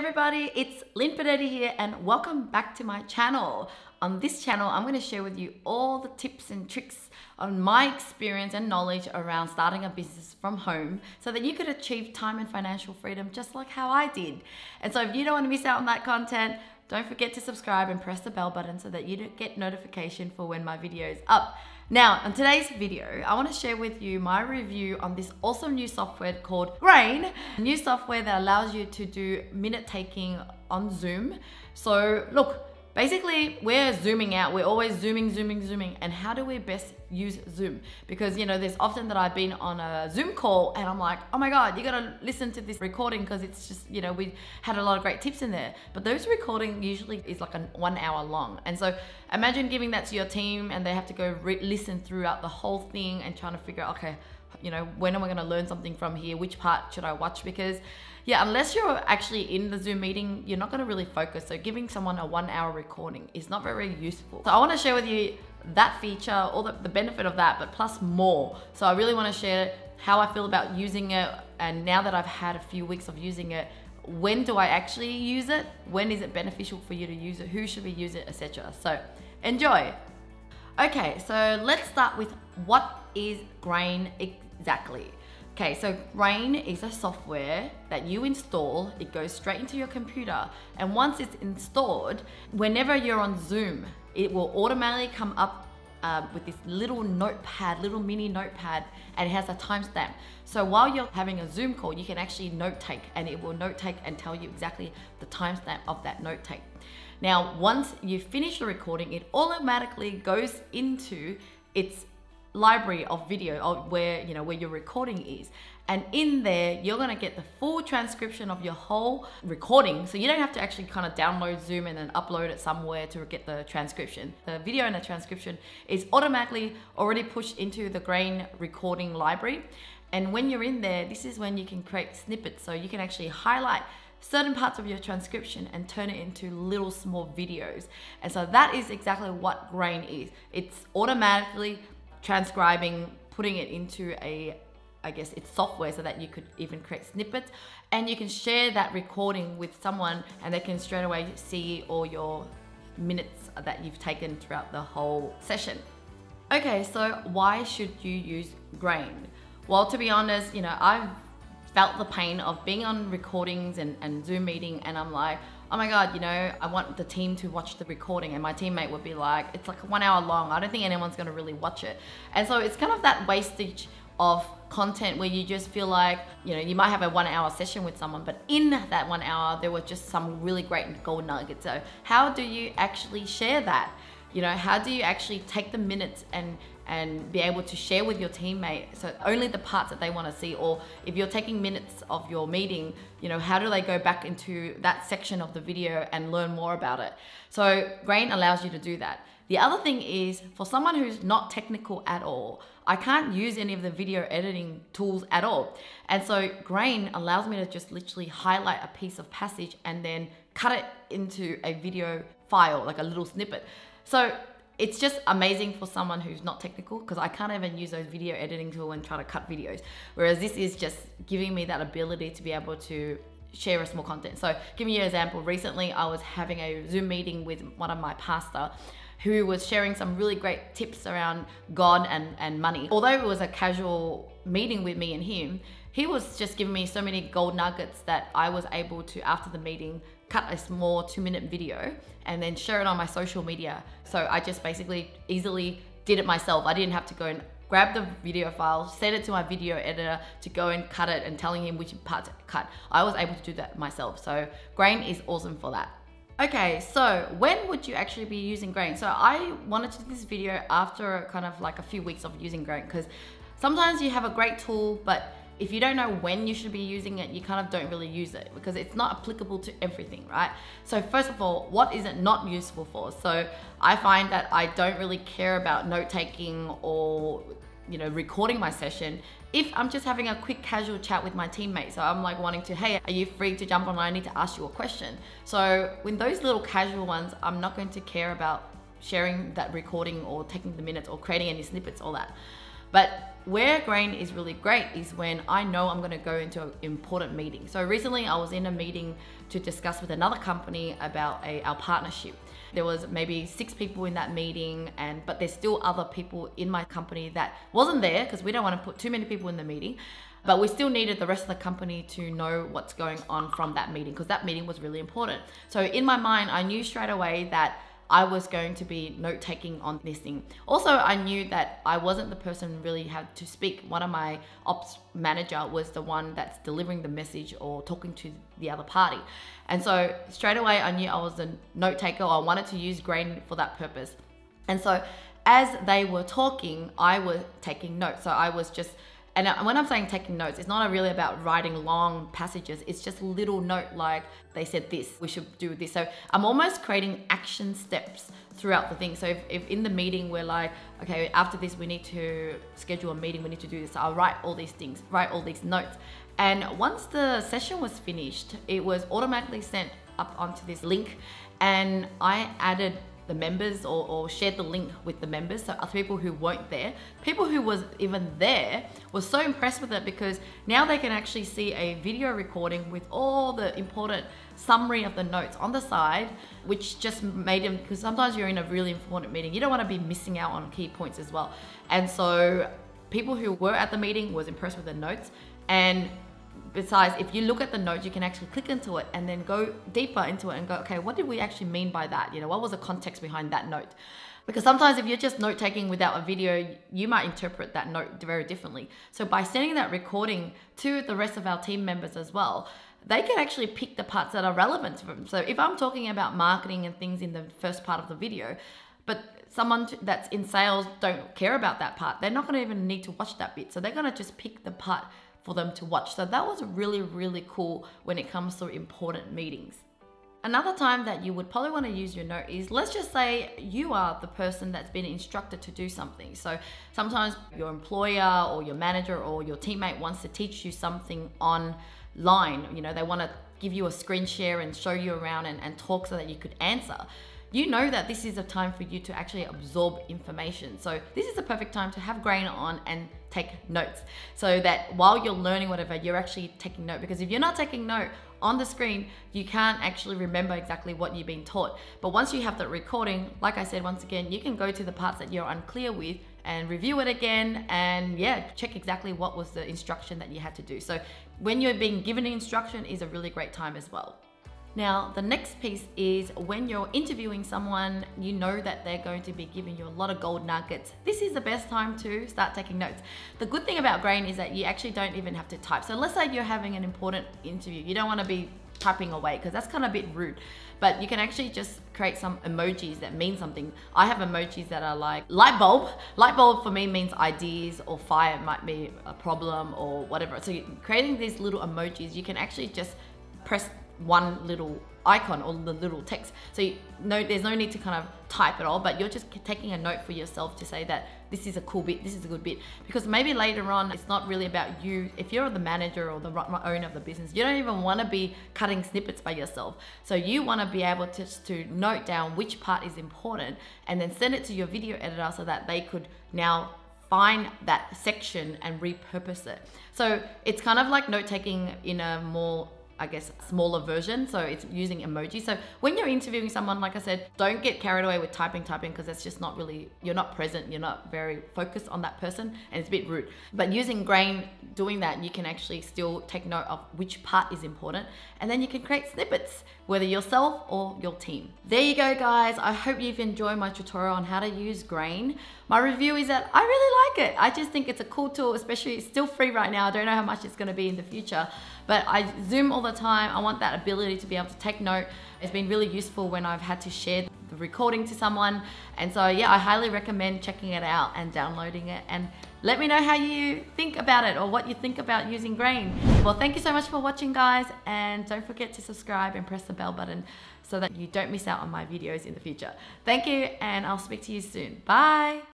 everybody, it's Lynn Podetti here and welcome back to my channel. On this channel, I'm going to share with you all the tips and tricks on my experience and knowledge around starting a business from home so that you could achieve time and financial freedom just like how I did. And so if you don't want to miss out on that content, don't forget to subscribe and press the bell button so that you get notification for when my video is up. Now, on today's video, I want to share with you my review on this awesome new software called Grain, a new software that allows you to do minute taking on Zoom. So look, basically we're zooming out. We're always zooming. And how do we best use Zoom? Because, you know, there's often that I've been on a Zoom call and I'm like, oh my God, you gotta listen to this recording because it's just, you know, we had a lot of great tips in there. But those recording usually is like 1 hour long. And so imagine giving that to your team and they have to go listen throughout the whole thing and trying to figure out, okay, you know, when am I gonna learn something from here? Which part should I watch? Because yeah, unless you're actually in the Zoom meeting, you're not gonna really focus. So giving someone a 1 hour recording is not very useful. So I wanna share with you that feature, all the benefit of that, but plus more. So I really wanna share how I feel about using it. And now that I've had a few weeks of using it, when do I actually use it? When is it beneficial for you to use it? Who should we use it, etc. So enjoy. Okay, so let's start with what is Grain exactly. Okay, so Grain is a software that you install. It goes straight into your computer, and once it's installed, whenever you're on Zoom, it will automatically come up with this little notepad, little mini notepad, and it has a timestamp. So while you're having a Zoom call, you can actually note take, and it will note take and tell you exactly the timestamp of that note take. Now, once you finish the recording, it automatically goes into its library of video of where your recording is, and in there you're going to get the full transcription of your whole recording, so you don't have to actually kind of download Zoom and then upload it somewhere to get the transcription. The video and the transcription is automatically already pushed into the Grain recording library, and when you're in there, this is when you can create snippets, so you can actually highlight certain parts of your transcription and turn it into little small videos. And so that is exactly what Grain is. It's automatically transcribing, putting it into it's software so that you could even create snippets, and you can share that recording with someone and they can straight away see all your minutes that you've taken throughout the whole session. Okay, so why should you use Grain? Well, to be honest, I've felt the pain of being on recordings and Zoom meeting, and I'm like, oh my God, I want the team to watch the recording, and my teammate would be like, it's like 1 hour long. I don't think anyone's gonna really watch it. And so it's kind of that wastage of content where you just feel like, you might have a 1 hour session with someone, but in that 1 hour, there were just some really great gold nuggets. So how do you actually share that? How do you actually take the minutes and be able to share with your teammate, so only the parts that they want to see? Or if you're taking minutes of your meeting, how do they go back into that section of the video and learn more about it? So Grain allows you to do that. The other thing is, for someone who's not technical at all, I can't use any of the video editing tools at all. And so Grain allows me to just literally highlight a piece of passage and then cut it into a video file, like a little snippet. So it's just amazing for someone who's not technical, because I can't even use those video editing tool and try to cut videos. Whereas this is just giving me that ability to be able to share a small content. So giving you an example, recently I was having a Zoom meeting with one of my pastor who was sharing some really great tips around God and money. Although it was a casual meeting with me and him, he was just giving me so many gold nuggets that I was able to, after the meeting, cut a small 2-minute video and then share it on my social media. So I just basically easily did it myself. I didn't have to go and grab the video file, send it to my video editor to go and cut it and telling him which part to cut. I was able to do that myself. So Grain is awesome for that. Okay, so when would you actually be using Grain? So I wanted to do this video after kind of like a few weeks of using Grain, because sometimes you have a great tool, but if you don't know when you should be using it, you kind of don't really use it because it's not applicable to everything, right? So first of all, what is it not useful for? So I find that I don't really care about note-taking or recording my session if I'm just having a quick casual chat with my teammates. So I'm like wanting to, hey, are you free to jump online? I need to ask you a question. So with those little casual ones, I'm not going to care about sharing that recording or taking the minutes or creating any snippets, all that. But where grain is really great is when I know I'm going to go into an important meeting. So recently I was in a meeting to discuss with another company about our partnership. There was maybe 6 people in that meeting, but there's still other people in my company that wasn't there because we don't want to put too many people in the meeting. But we still needed the rest of the company to know what's going on from that meeting, because that meeting was really important. So in my mind, I knew straight away that I was going to be note-taking on this thing. Also, I knew that I wasn't the person really had to speak. One of my ops manager was the one that's delivering the message or talking to the other party. And so straight away, I knew I was a note-taker. I wanted to use grain for that purpose. And so as they were talking, I was taking notes. So I was just, and when I'm saying taking notes, it's not really about writing long passages. It's just a little note like, they said this, we should do this. So I'm almost creating action steps throughout the thing. So if in the meeting we're like, okay, after this we need to schedule a meeting, we need to do this. So I'll write all these things, write all these notes. And once the session was finished, it was automatically sent up onto this link, and I added the members or shared the link with the members. So other people who weren't there, people who was even there was so impressed with it, because now they can actually see a video recording with all the important summary of the notes on the side, which just made them, because sometimes you're in a really important meeting, you don't want to be missing out on key points as well. And so people who were at the meeting was impressed with the notes. And besides, if you look at the notes, you can actually click into it and then go deeper into it and go, okay, what did we actually mean by that? You know, what was the context behind that note? Because sometimes if you're just note taking without a video, you might interpret that note very differently. So by sending that recording to the rest of our team members as well, they can actually pick the parts that are relevant to them. So if I'm talking about marketing and things in the first part of the video, but someone that's in sales don't care about that part, they're not going to even need to watch that bit. So they're going to just pick the part for them to watch. So that was really, really cool when it comes to important meetings. Another time that you would probably want to use your note is, let's just say you are the person that's been instructed to do something. So sometimes your employer or your manager or your teammate wants to teach you something online. You know, they want to give you a screen share and show you around and talk so that you could answer. You know that this is a time for you to actually absorb information. So this is the perfect time to have grain on and take notes, so that while you're learning whatever, you're actually taking note. Because if you're not taking note on the screen, you can't actually remember exactly what you've been taught. But once you have the recording, like I said, once again, you can go to the parts that you're unclear with and review it again, and yeah, check exactly what was the instruction that you had to do. So when you're being given an instruction is a really great time as well. Now, the next piece is when you're interviewing someone, you know that they're going to be giving you a lot of gold nuggets. This is the best time to start taking notes. The good thing about grain is that you actually don't even have to type. So let's say you're having an important interview. You don't want to be typing away because that's kind of a bit rude. But you can actually just create some emojis that mean something. I have emojis that are like light bulb. Light bulb for me means ideas, or fire might be a problem or whatever. So creating these little emojis, you can actually just press one little icon or the little text. So there's no need to kind of type it all, but you're just taking a note for yourself to say that this is a cool bit, this is a good bit. Because maybe later on, it's not really about you. If you're the manager or the owner of the business, you don't even want to be cutting snippets by yourself. So you want to be able to note down which part is important and then send it to your video editor so that they could now find that section and repurpose it. So it's kind of like note taking in a more, I guess, smaller version. So it's using emojis. So when you're interviewing someone, like I said, don't get carried away with typing, because that's just not really, you're not present, you're not very focused on that person, and it's a bit rude. But using grain, doing that, you can actually still take note of which part is important, and then you can create snippets, whether yourself or your team. There you go, guys. I hope you've enjoyed my tutorial on how to use grain. My review is that I really like it. I just think it's a cool tool, especially it's still free right now. I don't know how much it's going to be in the future, but I Zoom all the time. I want that ability to be able to take note. It's been really useful when I've had to share the recording to someone. And so yeah, I highly recommend checking it out and downloading it, and let me know how you think about it or what you think about using grain. Well, thank you so much for watching, guys, and don't forget to subscribe and press the bell button so that you don't miss out on my videos in the future. Thank you, and I'll speak to you soon. Bye.